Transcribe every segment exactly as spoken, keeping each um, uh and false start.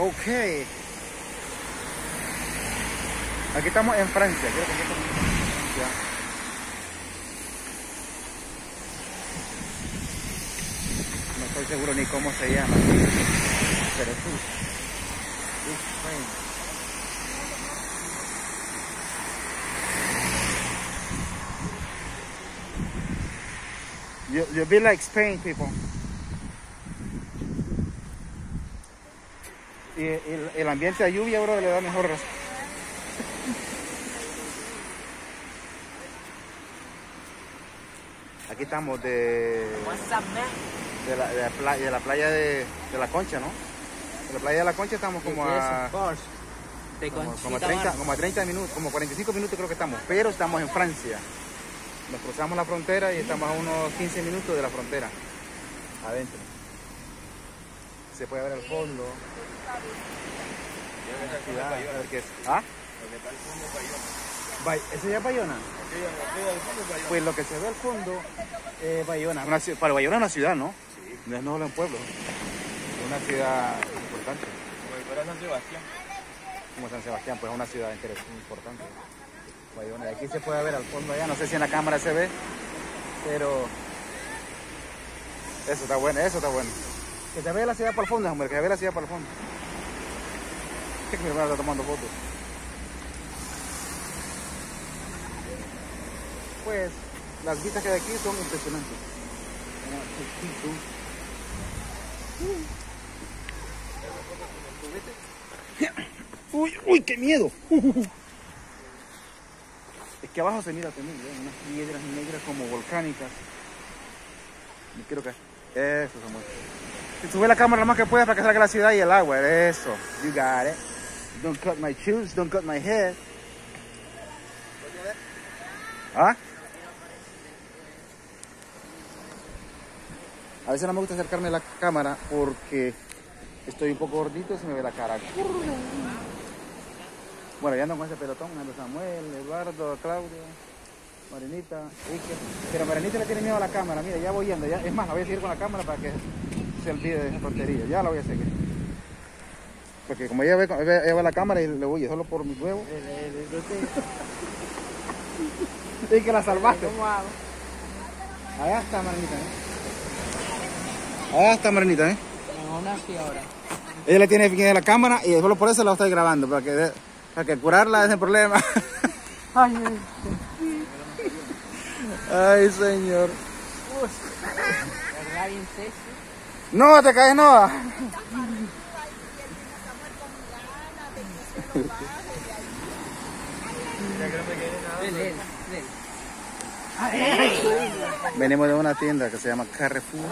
Ok. Aquí estamos en Francia. Quiero que estamos en Francia. No estoy seguro ni cómo se llama. Pero sí. It's French. You, you be like Spain, people. Y el, el ambiente de lluvia, bro, le da mejor. Aquí estamos de, de, la, de, la, playa, de la playa de, de la Concha, ¿no? De la playa de la Concha estamos como a, como, como, a treinta, como a treinta minutos, como cuarenta y cinco minutos creo que estamos, pero estamos en Francia. Nos cruzamos la frontera y estamos a unos quince minutos de la frontera, adentro. Se puede ver al fondo. Ciudad, a ver qué es. ¿Ah? ¿Ese ya es Bayona? Pues lo que se ve al fondo es Bayona. Una, para Bayona es una ciudad, ¿no? Sí. No es solo un pueblo. Es una ciudad importante. Como fuera San Sebastián. Como San Sebastián, pues es una ciudad interesante, importante. Bayona. Y aquí se puede ver al fondo allá. No sé si en la cámara se ve, pero eso está bueno, eso está bueno. Que se vea la ciudad por el fondo, hombre, que se vea la ciudad por el fondo. Que mi hermano está tomando fotos. Pues las vistas que hay aquí son impresionantes. Uy, uy, qué miedo. Es que abajo se mira también, ¿eh? Unas piedras negras como volcánicas. Y creo que eso se muestra. Sube la cámara lo más que puedas para que salga la ciudad y el agua. Eso. You got it. Don't cut my shoes, don't cut my hair. ¿Ah? A veces no me gusta acercarme a la cámara porque estoy un poco gordito y se me ve la cara. Bueno, ya ando con ese pelotón, ando Samuel, Eduardo, Claudio, Marinita, Iker. Pero Marinita le tiene miedo a la cámara, mira, ya voy yendo. Ya. Es más, la voy a seguir con la cámara para que se olvide de esa tontería. Ya la voy a seguir. Porque como ella ve, ve, ella ve la cámara y le huye solo por mis huevos. Y que la salvaste. ¿Cómo hago? Allá está Marinita, ¿eh? Allá está Marinita, ¿eh? No, nací ahora. Ella le tiene miedo a la cámara y solo por eso la estoy grabando, para que, para que curarla de ese problema. Ay, ay, ay, señor. ¿verdad? Bien sexy. No, te caes, no. Venimos de una tienda que se llama Carrefour.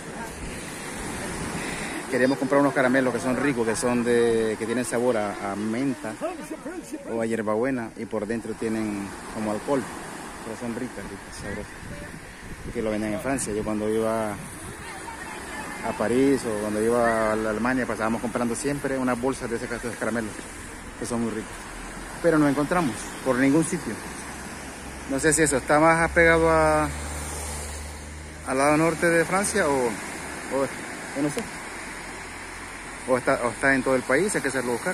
Queremos comprar unos caramelos que son ricos, que son de, que tienen sabor a, a menta o a hierbabuena y por dentro tienen como alcohol, pero son ricas, ricas, sabrosas. Que lo venden en Francia. Yo cuando iba a París o cuando iba a la Alemania pasábamos comprando siempre unas bolsas de esos caramelos que son muy ricos. Pero no encontramos por ningún sitio. No sé si eso está más apegado a al lado norte de Francia o, o, o no sé. O está, o está en todo el país, hay que hacerlo buscar.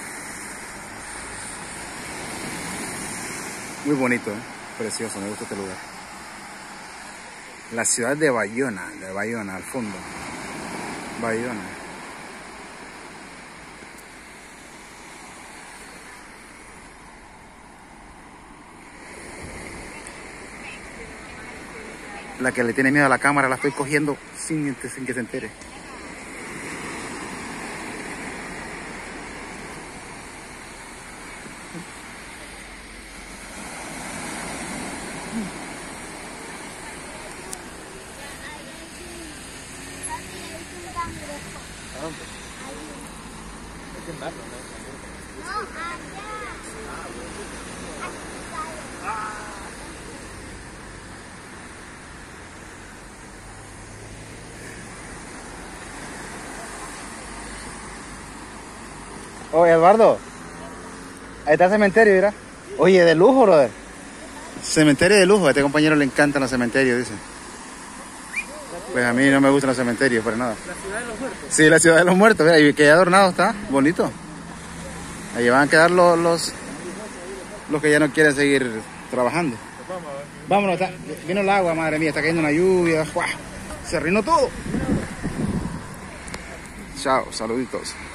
Muy bonito, ¿eh? Precioso, me gusta este lugar. La ciudad de Bayona, de Bayona al fondo. Bayona. La que le tiene miedo a la cámara la estoy cogiendo sin, sin que se entere. Oye, Eduardo, ahí está el cementerio, mira. Oye, de lujo, brother. Cementerio de lujo, a este compañero le encantan los cementerios, dice. Pues a mí no me gustan los cementerios para nada. ¿La ciudad de los muertos? Sí, la ciudad de los muertos, mira, y que adornado está, bonito. Ahí van a quedar los, los, los que ya no quieren seguir trabajando. Vámonos, está, vino el agua, madre mía, está cayendo una lluvia, ¡guau! Se arruinó todo. Chao, saluditos.